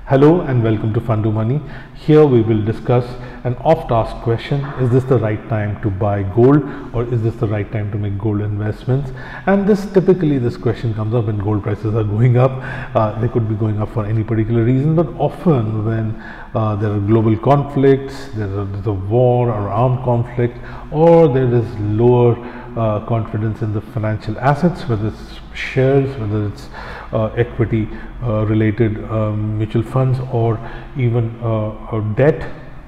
Hello and welcome to Fund to Money. Here we will discuss an oft-asked question: is this the right time to buy gold, or is this the right time to make gold investments? And this question comes up when gold prices are going up. They could be going up for any particular reason, but often when there are global conflicts, there's a war or armed conflict, or there is lower confidence in the financial assets, whether it's shares, whether it's equity related mutual funds, or even debt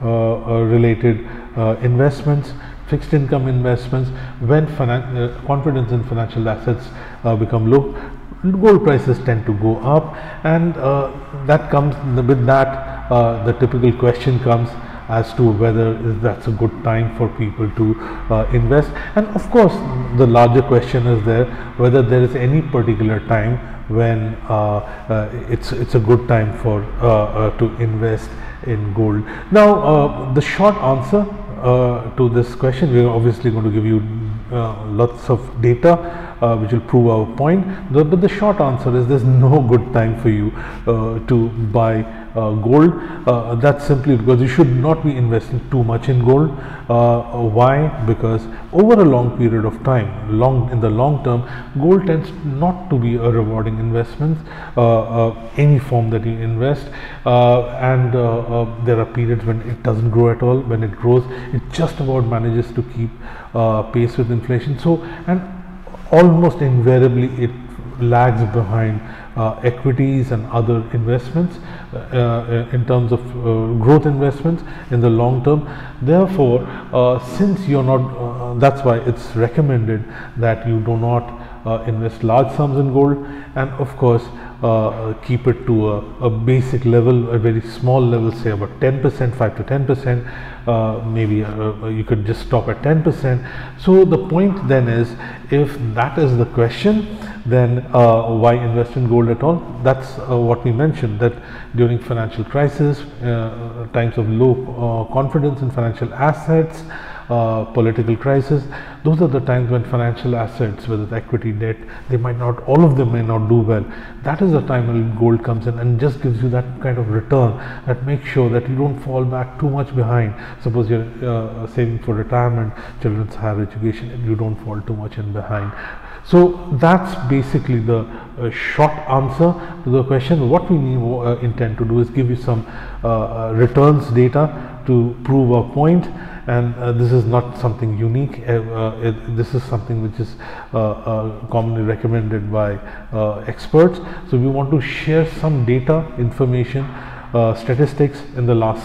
related investments, fixed income investments. When confidence in financial assets become low, gold prices tend to go up, and that comes with that the typical question comes as to whether that's a good time for people to invest. And of course the larger question is there, whether there is any particular time when it's a good time for to invest in gold. Now the short answer to this question, we are obviously going to give you lots of data which will prove our point, but the short answer is there's no good time for you to buy gold. That's simply because you should not be investing too much in gold. Why? Because over a long period of time, in the long term, gold tends not to be a rewarding investment, any form that you invest, and there are periods when it doesn't grow at all. When it grows, it just about manages to keep pace with inflation. So, and almost invariably it lags behind equities and other investments in terms of growth investments in the long term. Therefore, since you're not, that's why it's recommended that you do not invest large sums in gold, and of course keep it to a basic level, a very small level, say about 10%, 5 to 10%, maybe you could just stop at 10%. So the point then is, if that is the question, then why invest in gold at all? That's what we mentioned, that during financial crisis, times of low confidence in financial assets, political crisis, those are the times when financial assets, whether it's equity, debt, they might not, all of them may not do well. That is the time when gold comes in and just gives you that kind of return that makes sure that you don't fall back too much behind. Suppose you're saving for retirement, children's higher education, and you don't fall too much in behind. So that's basically the short answer to the question. What we intend to do is give you some returns data to prove our point. And this is not something unique. This is something which is commonly recommended by experts. So we want to share some data, information, statistics in the last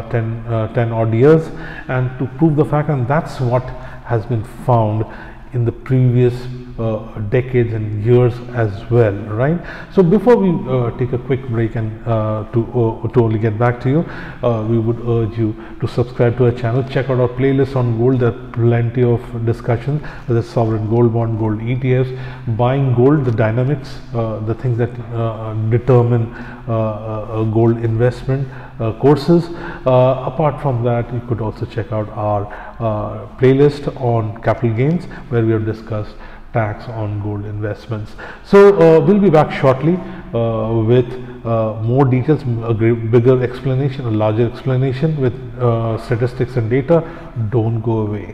10 odd years, and to prove the fact. And that's what has been found in the previous decades and years as well, right? So before we take a quick break and to totally get back to you, we would urge you to subscribe to our channel. Check out our playlist on gold. There are plenty of discussions, whether it's sovereign gold bond, gold ETFs, buying gold, the dynamics, the things that determine gold investment courses. Apart from that, you could also check out our playlist on capital gains, where we have discussed tax on gold investments. So we'll be back shortly with more details, a bigger explanation, a larger explanation with statistics and data. Don't go away.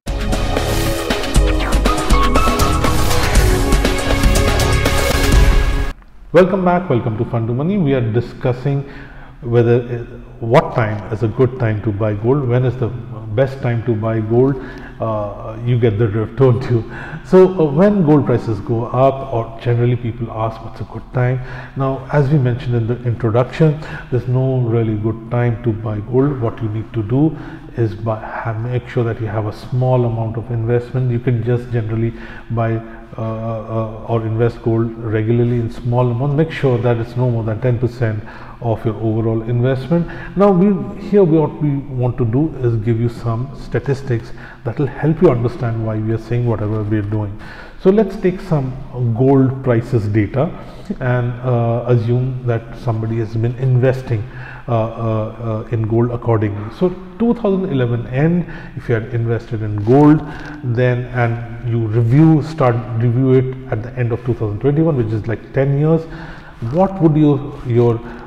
Welcome back. Welcome to Fund to Money. We are discussing what time is a good time to buy gold, when is the best time to buy gold. You get the drift, don't you? So when gold prices go up, or generally people ask what's a good time. Now, as we mentioned in the introduction, there's no really good time to buy gold. What you need to do is make sure that you have a small amount of investment. You can just generally buy or invest gold regularly in small amounts. Make sure that it's no more than 10% of your overall investment. Now what we want to do is give you some statistics that will help you understand why we are saying whatever we are doing. So let's take some gold prices data and assume that somebody has been investing in gold accordingly. So 2011 end, if you had invested in gold, then and you start review it at the end of 2021, which is like 10 years, what would your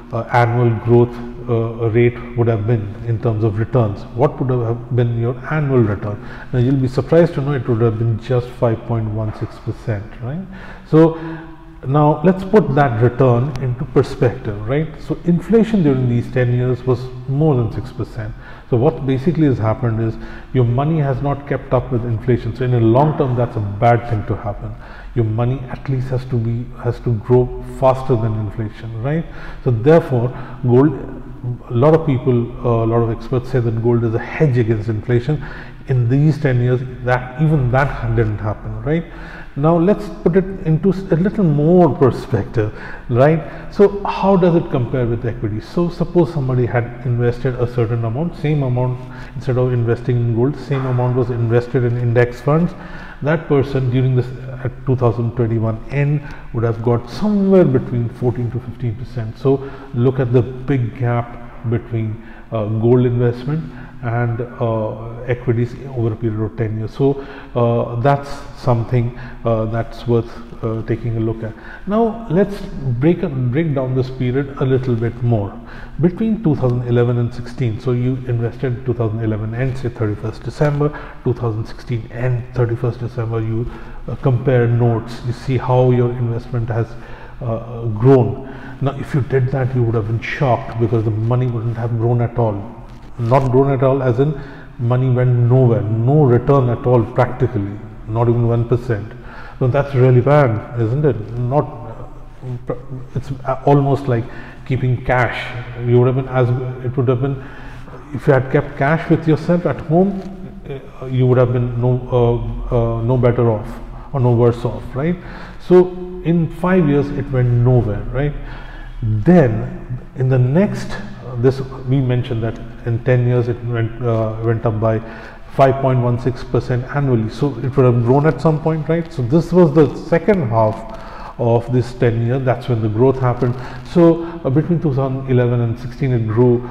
annual growth rate would have been in terms of returns? What would have been your annual return? Now you'll be surprised to know it would have been just 5.16%, right? So now let's put that return into perspective, right? So inflation during these 10 years was more than 6%. So what basically has happened is your money has not kept up with inflation. So in the long term, that's a bad thing to happen. Your money at least has to grow faster than inflation, right? So therefore, gold, a lot of people, a lot of experts say that gold is a hedge against inflation. In these 10 years, that even that didn't happen, right? Now let's put it into a little more perspective, right? So how does it compare with equities? So suppose somebody had invested a certain amount, same amount, instead of investing in gold, same amount was invested in index funds. That person during this at 2021 end would have got somewhere between 14 to 15%. So look at the big gap between gold investment and equities over a period of 10 years. So that's something that's worth taking a look at. Now let's break down this period a little bit more. Between 2011 and 16, so you invested in 2011 and say 31st December, 2016 and 31st December, you compare notes, you see how your investment has grown. Now if you did that, you would have been shocked because the money wouldn't have grown at all. Not grown at all as in money went nowhere, no return at all practically, not even 1%. So that's really bad, isn't it? It's almost like keeping cash. You would have been it would have been if you had kept cash with yourself at home, you would have been no better off or no worse off, right? So in 5 years it went nowhere, right? Then in the next this we mentioned that in 10 years it went up by 5.16% annually. So it would have grown at some point, right? So this was the second half of this 10 years. That's when the growth happened. So between 2011 and 16 it grew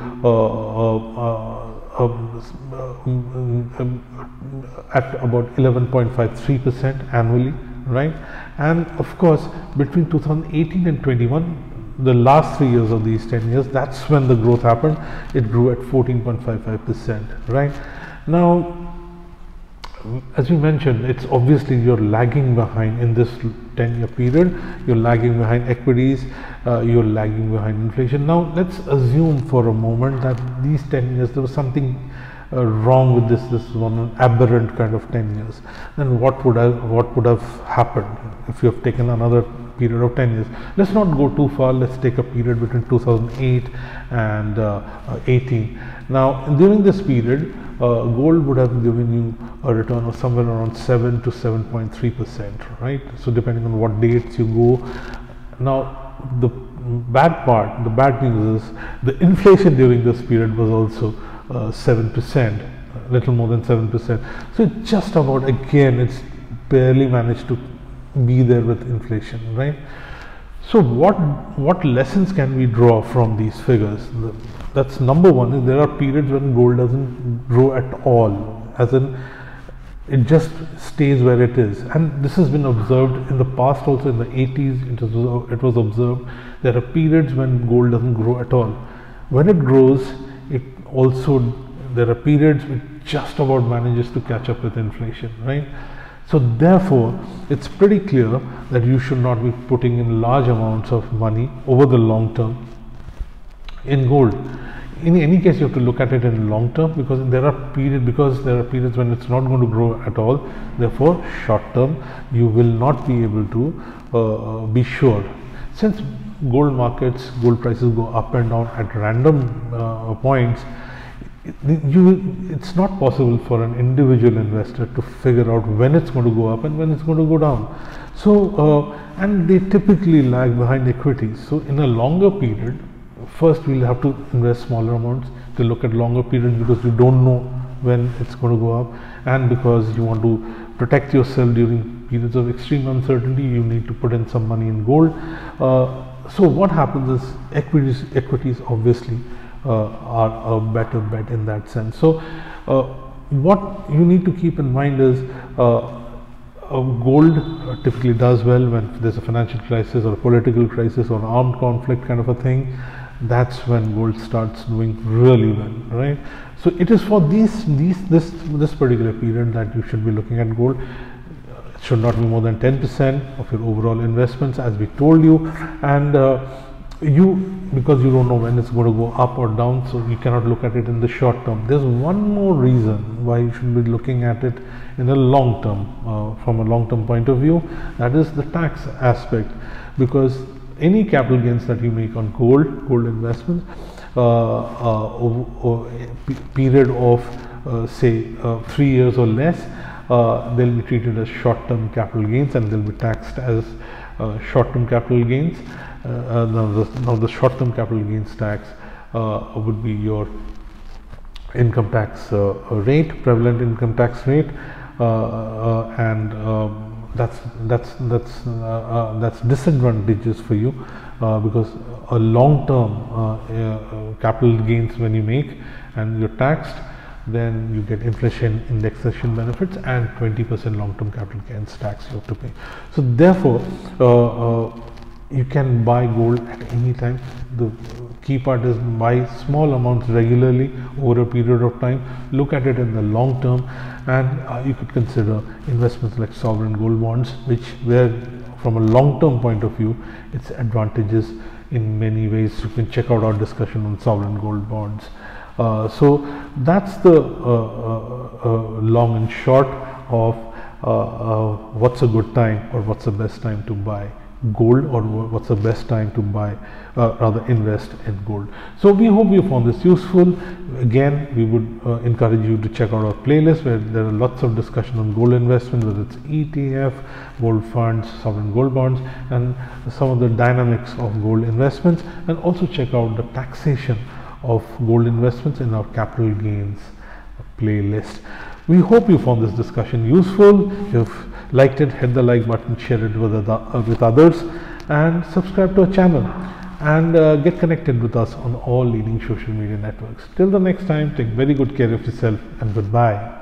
at about 11.53% annually, right? And of course between 2018 and 21, the last 3 years of these 10 years, that's when the growth happened. It grew at 14.55%, right? Now, as we mentioned, it's obviously you're lagging behind in this 10-year period. You're lagging behind equities, you're lagging behind inflation. Now, let's assume for a moment that these 10 years, there was something wrong with this one aberrant kind of 10 years. Then what would have happened if you have taken another period of 10 years? Let's not go too far. Let's take a period between 2008 and 18. Now during this period, gold would have given you a return of somewhere around 7 to 7.3%, right? So depending on what dates you go. Now the bad news is the inflation during this period was also 7%, a little more than 7%. So it's just about, again, it's barely managed to be there with inflation, right? So what lessons can we draw from these figures? That's number one, is there are periods when gold doesn't grow at all, as in it just stays where it is. And this has been observed in the past also. In the 80s it was observed there are periods when gold doesn't grow at all. When it grows, it also, there are periods which just about manages to catch up with inflation, right? So therefore it's pretty clear that you should not be putting in large amounts of money over the long term in gold. In any case, you have to look at it in long term, because there are periods when it's not going to grow at all. Therefore short term you will not be able to be sure. Since gold prices go up and down at random points, it's not possible for an individual investor to figure out when it's going to go up and when it's going to go down. So and they typically lag behind equities. So in a longer period, first we'll have to invest smaller amounts to look at longer periods, because you don't know when it's going to go up, and because you want to protect yourself during periods of extreme uncertainty, you need to put in some money in gold. So what happens is equities obviously are a better bet in that sense. So what you need to keep in mind is gold typically does well when there's a financial crisis or a political crisis or an armed conflict kind of a thing. that's when gold starts doing really well, right? So it is for this particular period that you should be looking at gold. It should not be more than 10% of your overall investments, as we told you. And because you don't know when it's going to go up or down, so you cannot look at it in the short term. There's one more reason why you should be looking at it in the long term, from a long term point of view, that is the tax aspect. Because any capital gains that you make on gold investments, period of say 3 years or less, they'll be treated as short-term capital gains, and they'll be taxed as short-term capital gains. Now the short-term capital gains tax would be your income tax rate, prevalent income tax rate, and that's disadvantageous for you, because a long-term capital gains when you make and you're taxed, then you get inflation indexation benefits and 20% long-term capital gains tax you have to pay. So therefore, you can buy gold at any time. The key part is buy small amounts regularly over a period of time. Look at it in the long term, and you could consider investments like sovereign gold bonds, where from a long-term point of view, it's advantageous in many ways. You can check out our discussion on sovereign gold bonds. So that's the long and short of what's a good time or what's the best time to buy gold, or what's the best time to buy rather invest in gold. So we hope you found this useful. Again, we would encourage you to check out our playlist, where there are lots of discussion on gold investment, whether it's ETF, gold funds, sovereign gold bonds, and some of the dynamics of gold investments. And also check out the taxation of gold investments in our capital gains playlist. We hope you found this discussion useful. If you've liked it, hit the like button, share it with others, and subscribe to our channel, and get connected with us on all leading social media networks. Till the next time, take very good care of yourself, and goodbye.